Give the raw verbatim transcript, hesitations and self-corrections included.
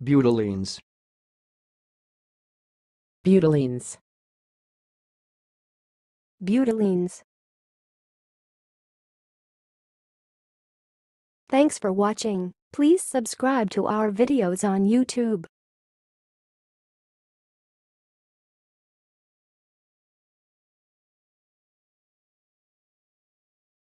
butylenes, butylenes, butylenes. Thanks for watching. Please subscribe to our videos on YouTube.